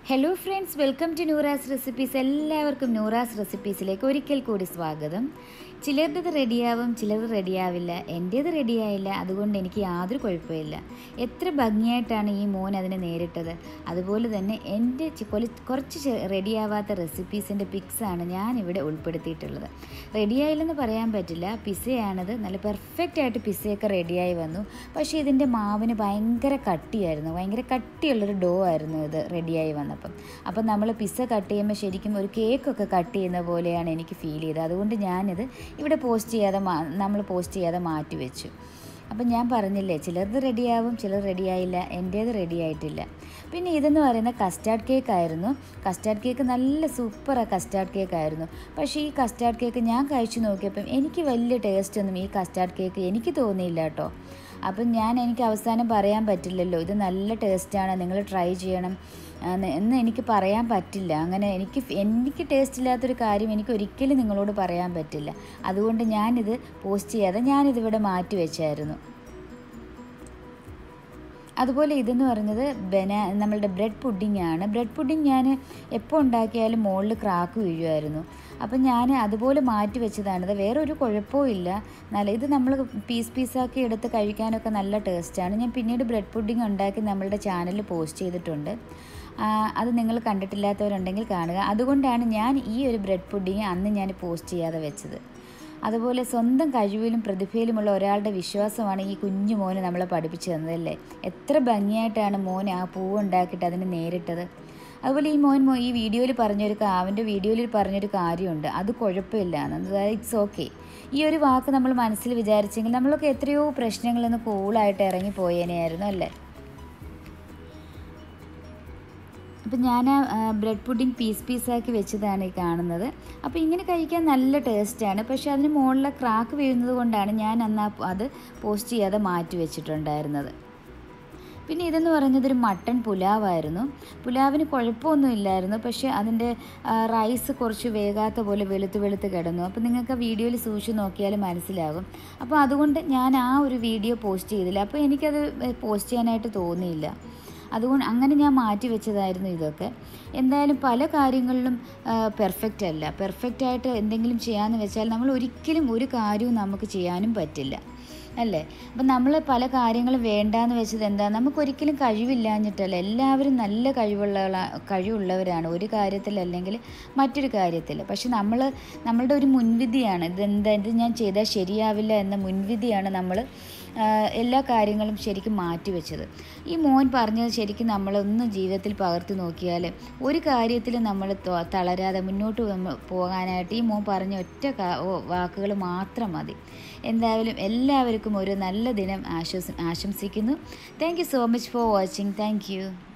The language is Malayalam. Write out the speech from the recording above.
Hello friends, welcome to Nura's recipes. എല്ലാവർക്കും ന്യൂറാസ് റെസിപ്പീസിലേക്ക് ഒരിക്കൽ കൂടി സ്വാഗതം. ചിലരുടേത് റെഡിയാവും, ചിലത് റെഡിയാവില്ല. എൻ്റേത് റെഡിയായില്ല, അതുകൊണ്ട് എനിക്ക് യാതൊരു കുഴപ്പമില്ല. എത്ര ഭംഗിയായിട്ടാണ് ഈ മോൻ അതിനെ നേരിട്ടത്. അതുപോലെ തന്നെ എൻ്റെ കുറച്ച് റെഡിയാവാത്ത റെസിപ്പീസിൻ്റെ പിക്സാണ് ഞാനിവിടെ ഉൾപ്പെടുത്തിയിട്ടുള്ളത്. റെഡിയായില്ലെന്ന് പറയാൻ പറ്റില്ല, പിസ്സയാണത്. നല്ല പെർഫെക്റ്റായിട്ട് പിസ്സയൊക്കെ റെഡിയായി വന്നു. പക്ഷേ ഇതിൻ്റെ മാവിന് ഭയങ്കര കട്ടിയായിരുന്നു, ഭയങ്കര കട്ടിയുള്ളൊരു ഡോ ആയിരുന്നു ഇത് റെഡിയായി വന്നത്. അപ്പം നമ്മൾ പിസ്സ കട്ട് ചെയ്യുമ്പോൾ ശരിക്കും ഒരു കേക്കൊക്കെ കട്ട് ചെയ്യുന്ന പോലെയാണ് എനിക്ക് ഫീൽ ചെയ്തത്. അതുകൊണ്ട് ഞാനിത് ഇവിടെ നമ്മൾ പോസ്റ്റ് ചെയ്യാതെ മാറ്റി വെച്ചു. അപ്പം ഞാൻ പറഞ്ഞില്ലേ, ചിലത് റെഡിയാവും, ചിലർ റെഡിയായില്ല. എൻ്റേത് റെഡിയായിട്ടില്ല. പിന്നെ ഇതെന്ന് പറയുന്ന കസ്റ്റാർഡ് കേക്ക് ആയിരുന്നു. കസ്റ്റാർഡ് കേക്ക് നല്ല സൂപ്പറാണ് കസ്റ്റാർഡ് കേക്ക് ആയിരുന്നു. പക്ഷേ ഈ കസ്റ്റാർഡ് കേക്ക് ഞാൻ കഴിച്ചു നോക്കിയപ്പം എനിക്ക് വലിയ ടേസ്റ്റൊന്നും ഈ കസ്റ്റാർഡ് കേക്ക് എനിക്ക് തോന്നിയില്ല കേട്ടോ. അപ്പം എനിക്ക് അവസാനം പറയാൻ പറ്റില്ലല്ലോ, ഇത് നല്ല ടേസ്റ്റാണ്, നിങ്ങൾ ട്രൈ ചെയ്യണം എന്ന് എനിക്ക് പറയാൻ പറ്റില്ല. അങ്ങനെ എനിക്ക് ടേസ്റ്റ് ഇല്ലാത്തൊരു കാര്യം എനിക്ക് ഒരിക്കലും നിങ്ങളോട് പറയാൻ പറ്റില്ല. അതുകൊണ്ട് ഞാനിത് പോസ്റ്റ് ചെയ്യാതെ ഞാനിതിവിടെ മാറ്റി വെച്ചായിരുന്നു. അതുപോലെ ഇതെന്ന് പറഞ്ഞത് നമ്മളുടെ ബ്രെഡ് പുഡിംഗ് ആണ്. ബ്രെഡ് പുഡിംഗ് ഞാൻ എപ്പോൾ ഉണ്ടാക്കിയാലും മുകളിൽ ക്രാക്ക് വീഴുമായിരുന്നു. അപ്പം ഞാൻ അതുപോലെ മാറ്റി വെച്ചതാണിത്. വേറൊരു കുഴപ്പവും ഇല്ല. ഇത് നമ്മൾ പീസാക്കി എടുത്ത് കഴിക്കാനൊക്കെ നല്ല ടേസ്റ്റാണ്. ഞാൻ പിന്നീട് ബ്രെഡ് പുഡിംഗ് ഉണ്ടാക്കി നമ്മളുടെ ചാനലിൽ പോസ്റ്റ് ചെയ്തിട്ടുണ്ട്. അത് നിങ്ങൾ കണ്ടിട്ടില്ലാത്തവരുണ്ടെങ്കിൽ കാണുക. അതുകൊണ്ടാണ് ഞാൻ ഈ ഒരു ബ്രെഡ് പുഡിംഗ് അന്ന് ഞാൻ പോസ്റ്റ് ചെയ്യാതെ വെച്ചത്. അതുപോലെ സ്വന്തം കഴിവിലും പ്രതിഭയിലുമുള്ള ഒരാളുടെ വിശ്വാസമാണ് ഈ കുഞ്ഞു മോനെ നമ്മളെ പഠിപ്പിച്ചു തന്നതല്ലേ. എത്ര ഭംഗിയായിട്ടാണ് മോൻ ആ പൂവ് ഉണ്ടാക്കിയിട്ട് അതിനെ നേരിട്ടത്. അതുപോലെ ഈ വീഡിയോയിൽ പറഞ്ഞൊരു കാര്യമുണ്ട്, അത് കുഴപ്പമില്ല എന്ന്. It's okay. ഈ ഒരു വാക്ക് നമ്മൾ മനസ്സിൽ വിചാരിച്ചെങ്കിൽ നമ്മളൊക്കെ എത്രയോ പ്രശ്നങ്ങളിൽ നിന്ന് കൂളായിട്ട് ഇറങ്ങിപ്പോയേനെയായിരുന്നു അല്ലേ. അപ്പം ഞാൻ ബ്രെഡ് പുഡിംഗ് പീസാക്കി വെച്ചതാണ് ഈ കാണുന്നത്. അപ്പോൾ ഇങ്ങനെ കഴിക്കാൻ നല്ല ടേസ്റ്റാണ്. പക്ഷേ അതിന് മുകളിലെ ക്രാക്ക് വീഴുന്നത് കൊണ്ടാണ് ഞാൻ അന്ന് അത് പോസ്റ്റ് ചെയ്യാതെ മാറ്റി വെച്ചിട്ടുണ്ടായിരുന്നത്. പിന്നെ ഇതെന്ന് പറയുന്നതൊരു മട്ടൺ പുലാവായിരുന്നു. പുലാവിന് കുഴപ്പമൊന്നുമില്ലായിരുന്നു. പക്ഷേ അതിൻ്റെ റൈസ് കുറച്ച് വേകാത്ത പോലെ വെളുത്ത് കിടന്നു. അപ്പോൾ നിങ്ങൾക്ക് വീഡിയോയിൽ സൂക്ഷിച്ച് നോക്കിയാൽ മനസ്സിലാകും. അപ്പോൾ അതുകൊണ്ട് ഞാൻ ആ ഒരു വീഡിയോ പോസ്റ്റ് ചെയ്തില്ല. അപ്പോൾ എനിക്കത് പോസ്റ്റ് ചെയ്യാനായിട്ട് തോന്നിയില്ല. അതുകൊണ്ട് അങ്ങനെ ഞാൻ മാറ്റി വെച്ചതായിരുന്നു ഇതൊക്കെ. എന്തായാലും പല കാര്യങ്ങളിലും പെർഫെക്റ്റ് അല്ല. പെർഫെക്റ്റായിട്ട് എന്തെങ്കിലും ചെയ്യാമെന്ന് വെച്ചാൽ നമ്മൾ ഒരിക്കലും ഒരു കാര്യവും നമുക്ക് ചെയ്യാനും പറ്റില്ല അല്ലേ. അപ്പം നമ്മൾ പല കാര്യങ്ങളും വേണ്ടാന്ന് വെച്ചത് എന്താ, നമുക്കൊരിക്കലും കഴിവില്ലാഞ്ഞിട്ടല്ല. എല്ലാവരും നല്ല കഴിവുള്ളവരാണ് ഒരു കാര്യത്തിൽ അല്ലെങ്കിൽ മറ്റൊരു കാര്യത്തിൽ. പക്ഷെ നമ്മളുടെ ഒരു മുൻവിധിയാണ് ഇത് ഞാൻ ചെയ്താൽ ശരിയാവില്ല എന്ന മുൻവിധിയാണ് നമ്മൾ എല്ലാ കാര്യങ്ങളും ശരിക്കും മാറ്റിവെച്ചത്. ഈ മോൻ പറഞ്ഞത് ശരിക്കും നമ്മളൊന്ന് ജീവിതത്തിൽ പകർത്തി നോക്കിയാൽ ഒരു കാര്യത്തിൽ നമ്മൾ തളരാതെ മുന്നോട്ട് പോകാനായിട്ട് ഈ മോൻ പറഞ്ഞ ഒറ്റ വാക്കുകൾ മാത്രം മതി. എന്തായാലും എല്ലാവർക്കും ഒരു നല്ല ദിനം ആശംസിക്കുന്നു. Thank you so much for watching. Thank U.